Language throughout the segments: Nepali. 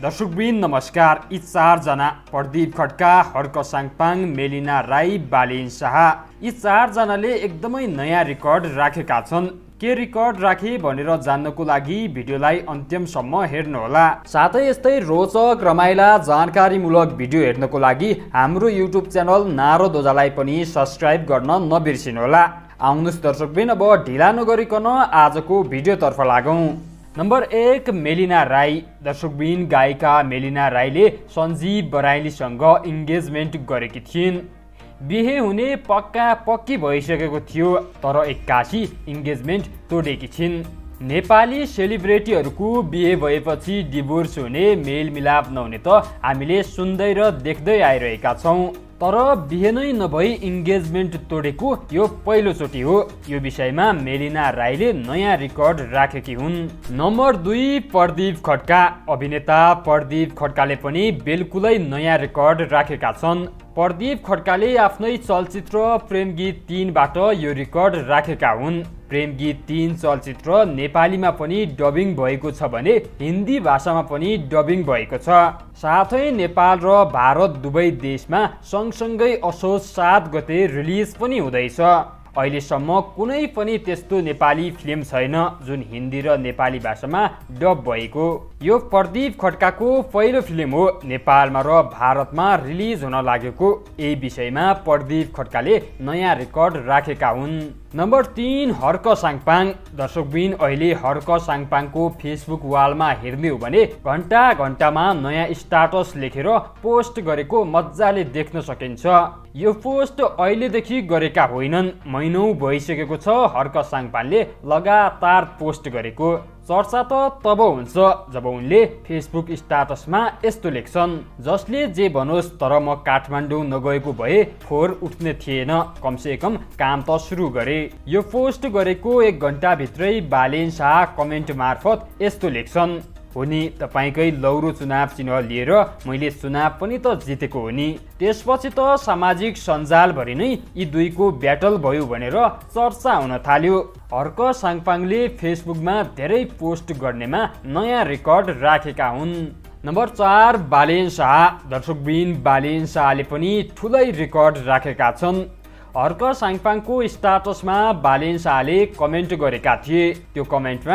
दर्शकवृन्द नमस्कार। यी चारजना प्रदीप खड्का, हर्क साङपाङ, मेलिना राई, बालेन शाह, यी चारजनाले एकदमै नयाँ रेकर्ड राखेका छन्। के रेकर्ड राखे भनेर जान्नको लागि भिडियोलाई अन्त्यमसम्म हेर्नुहोला। साथै यस्तै रोचक रमाइला जानकारीमूलक भिडियो हेर्नको लागि हाम्रो युट्युब च्यानल नारदोजालाई पनि सब्स्क्राइब गर्न नबिर्सिनुहोला। आउनुहोस् दर्शकवृन्द, अब ढिला नगरिकन आजको भिडियोतर्फ लागौं। नम्बर 1, मेलिना राई। दर्शकवृन्द, गायिका मेलिना राईले सञ्जीव बराइलीसँग इन्गेजमेन्ट गरेकी थिइन्। बिहे हुने पक्की भइसकेको थियो, तर एक्कासी इन्गेजमेन्ट तोडेकी छिन्। नेपाली सेलिब्रेटीहरूको बिहे भएपछि डिभोर्स हुने, मेलमिलाप नहुने त हामीले सुन्दै र देख्दै आइरहेका छौँ। तर बिहे नै नभई इन्गेजमेन्ट तोडेको यो पहिलोचोटि हो। यो विषयमा मेलिना राईले नयाँ रेकर्ड राखेकी हुन्। नम्बर 2, प्रदीप खड्का। अभिनेता प्रदीप खड्काले पनि बिल्कुलै नयाँ रेकर्ड राखेका छन्। प्रदीप खड्काले आफ्नै चलचित्र प्रेम गीत 3बाट यो रेकर्ड राखेका हुन्। प्रेम गीत 3 चलचित्र नेपालीमा पनि डबिङ भएको छ भने हिन्दी भाषामा पनि डबिङ भएको छ। साथै नेपाल र भारत दुवै देशमा सँगसँगै असोज 7 गते रिलिज पनि हुँदैछ। अहिलेसम्म कुनै पनि त्यस्तो नेपाली फिल्म छैन जुन हिन्दी र नेपाली भाषामा डब भएको। यो प्रदीप खड्काको पहिलो फिल्म हो नेपालमा र भारतमा रिलिज हुन लागेको। यही विषयमा प्रदीप खड्काले नयाँ रेकर्ड राखेका हुन्। नम्बर 3, हर्क साङपाङ। दर्शकवृन्द, अहिले हर्क साङपाङको फेसबुक वालमा हेर्ने हो भने घन्टामा नयाँ स्टाटस लेखेर पोस्ट गरेको मजाले देख्न सकिन्छ। यो पोस्ट अहिलेदेखि गरेका होइनन्, महिनौ भइसकेको छ हर्क साङपाङले लगातार पोस्ट गरेको। चर्चा त तब हुन्छ जब उनले फेसबुक स्टाटसमा यस्तो लेख्छन्, जसले जे भनोस् तर म काठमाडौँ नगएको भए फोहोर उठ्ने थिएन, कमसेकम काम त सुरु गरे। यो पोस्ट गरेको 1 घन्टाभित्रै बालेन शाह कमेन्ट मार्फत यस्तो लेख्छन्, हो नि, तपाईँकै लौरो चुनाव चिन्ह लिएर मैले चुनाव पनि त जितेको हो नि। त्यसपछि त सामाजिक सञ्जालभरि नै यी दुईको ब्याटल भयो भनेर चर्चा हुन थाल्यो। हर्क साङपाङले फेसबुकमा धेरै पोस्ट गर्नेमा नयाँ रेकर्ड राखेका हुन्। नम्बर 4, बालेन शाह। दर्शकवृन्द, बालेन शाहले पनि ठुलै रेकर्ड राखेका छन्। हर्क साङपाङको स्टाटसमा बालेन शाहले कमेन्ट गरेका थिए। त्यो कमेन्टमा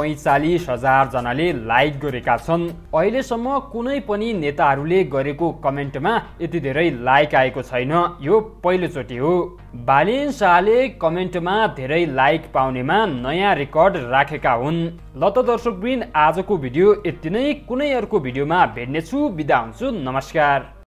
45,000 जनाले लाइक गरेका छन्। अहिलेसम्म कुनै पनि नेताहरूले गरेको कमेन्टमा यति धेरै लाइक आएको छैन, यो पहिलोचोटि हो। बालेन शाहले कमेन्टमा धेरै लाइक पाउनेमा नयाँ रेकर्ड राखेका हुन्। ल त दर्शकवृन्द, आजको भिडियो यति नै। कुनै अर्को भिडियोमा भेट्नेछु। बिदा हुन्छु, नमस्कार।